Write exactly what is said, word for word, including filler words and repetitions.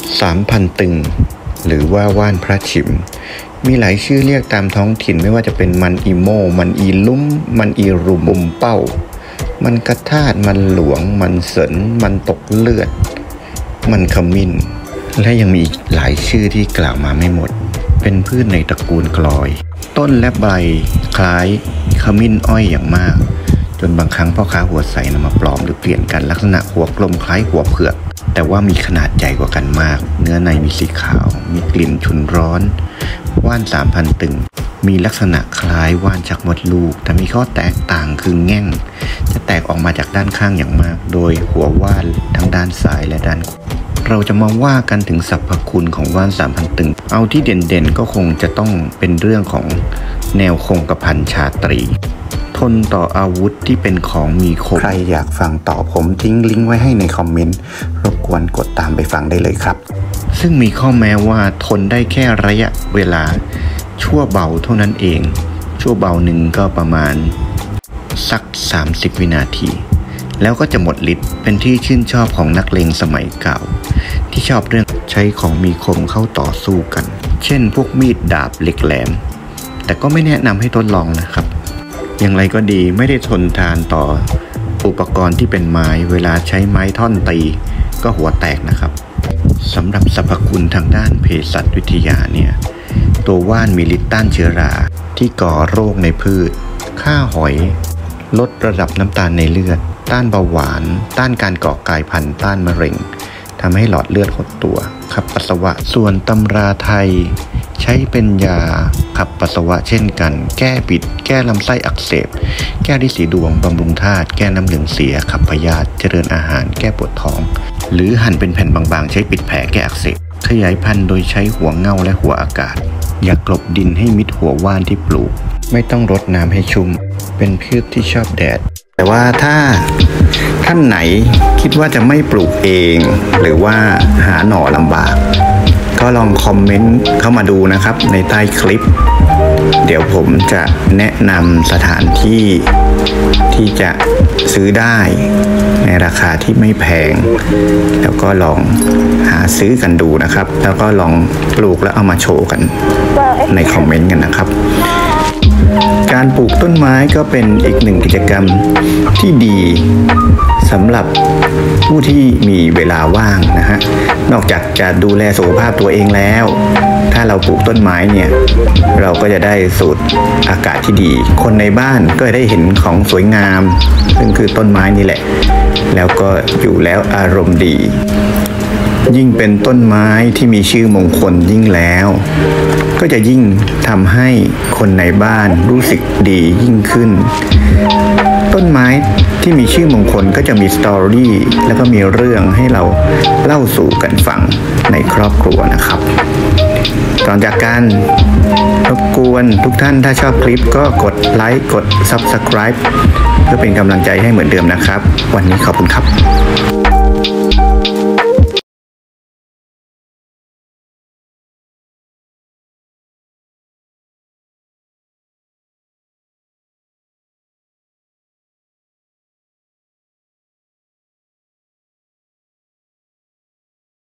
สามพันตึงหรือว่าว่านพระฉิมมีหลายชื่อเรียกตามท้องถิ่นไม่ว่าจะเป็นมันอีโมมันอีลุ้มมันอีรุมบุมเป้ามันกระทาดมันหลวงมันเสนมันตกเลือดมันขมิ้นและยังมีอีกหลายชื่อที่กล่าวมาไม่หมดเป็นพืชในตระกูลกลอยต้นและใบคล้ายขมิ้นอ้อยอย่างมากจนบางครั้งพ่อค้าหัวใสนำมาปลอมหรือเปลี่ยนกันลักษณะหัวกลมคล้ายหัวเผือกแต่ว่ามีขนาดใหญ่กว่ากันมากเนื้อในมีสีขาวมีกลิ่นฉุนร้อนว่านสามพันตึงมีลักษณะคล้ายว่านชักมดลูกแต่มีข้อแตกต่างคือแง่งจะแตกออกมาจากด้านข้างอย่างมากโดยหัวว่านทั้งด้านซ้ายและด้านขวาเราจะมาว่ากันถึงสรรพคุณของว่านสามพันตึงเอาที่เด่นๆก็คงจะต้องเป็นเรื่องของแนวคงกระพันชาตรีทนต่ออาวุธที่เป็นของมีคมใครอยากฟังต่อผมทิ้งลิงก์ไว้ให้ในคอมเมนต์รบกวนกดตามไปฟังได้เลยครับซึ่งมีข้อแม้ว่าทนได้แค่ระยะเวลาชั่วเบาเท่านั้นเองชั่วเบาหนึ่งก็ประมาณสักสามสิบวินาทีแล้วก็จะหมดฤทธิ์เป็นที่ชื่นชอบของนักเลงสมัยเก่าที่ชอบเรื่องใช้ของมีคมเข้าต่อสู้กันเช่นพวกมีดดาบเหล็กแหลมแต่ก็ไม่แนะนำให้ทดลองนะครับอย่างไรก็ดีไม่ได้ทนทานต่ออุปกรณ์ที่เป็นไม้เวลาใช้ไม้ท่อนตีก็หัวแตกนะครับสำหรับสรรพคุณทางด้านเภสัชวิทยาเนี่ยตัวว่านมีฤทธิ์ต้านเชื้อราที่ก่อโรคในพืชฆ่าหอยลดระดับน้ำตาลในเลือดต้านเบาหวานต้านการก่อกลายพันธุ์ต้านมะเร็งทำให้หลอดเลือดหดตัวขับปัสสาวะส่วนตำราไทยใช้เป็นยาขับปัสสาวะเช่นกันแก้ปิดแก้ลำไส้อักเสบแก้ฤทธิ์สีดวงบำรุงธาตุแก้น้ำเหลืองเสียขับพยาธิเจริญอาหารแก้ปวดท้องหรือหั่นเป็นแผ่นบางๆใช้ปิดแผลแก้อักเสบขยายพันธุ์โดยใช้หัวเง่าและหัวอากาศอย่ากลบดินให้มิดหัวว่านที่ปลูกไม่ต้องรดน้ำให้ชุ่มเป็นพืชที่ชอบแดดแต่ว่าถ้าท่านไหนคิดว่าจะไม่ปลูกเองหรือว่าหาหน่อลำบากก็ลองคอมเมนต์เข้ามาดูนะครับในใต้คลิปเดี๋ยวผมจะแนะนำสถานที่ที่จะซื้อได้ในราคาที่ไม่แพงแล้วก็ลองหาซื้อกันดูนะครับแล้วก็ลองปลูกแล้วเอามาโชว์กันในคอมเมนต์กันนะครับการปลูกต้นไม้ก็เป็นอีกหนึ่งกิจกรรมที่ดีสำหรับผู้ที่มีเวลาว่างนะฮะนอกจากจะดูแลสุขภาพตัวเองแล้วถ้าเราปลูกต้นไม้เนี่ยเราก็จะได้สูดอากาศที่ดีคนในบ้านก็ได้เห็นของสวยงามซึ่งคือต้นไม้นี่แหละแล้วก็อยู่แล้วอารมณ์ดียิ่งเป็นต้นไม้ที่มีชื่อมงคลยิ่งแล้วก็จะยิ่งทำให้คนในบ้านรู้สึกดียิ่งขึ้นต้นไม้ที่มีชื่อมงคลก็จะมีสตอรี่แล้วก็มีเรื่องให้เราเล่าสู่กันฟังในครอบครัวนะครับก่อนจากกันรบกวนทุกท่านถ้าชอบคลิปก็กดไลค์กด ซับสไครบ์ เพื่อเป็นกำลังใจให้เหมือนเดิมนะครับวันนี้ขอบคุณครับ